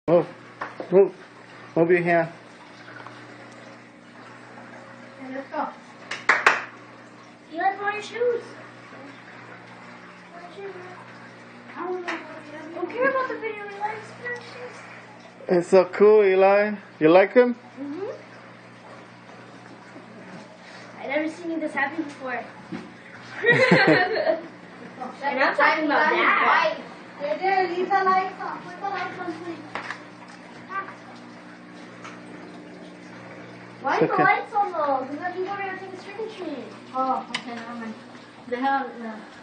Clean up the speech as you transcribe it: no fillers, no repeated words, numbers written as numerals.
Move. Move. Move your hand. Okay, let's go. You like wearing shoes? I don't care about the video. We like wearing shoes. It's so cool, Eli. You like him? Mm-hmm. I've never seen this happen before. And I'm talking about that. Leave the lights on. Put the lights on, please. Why It's are the okay. lights on though? Because people are going to take a trick and treat. Oh, okay, never mind. The hell, no.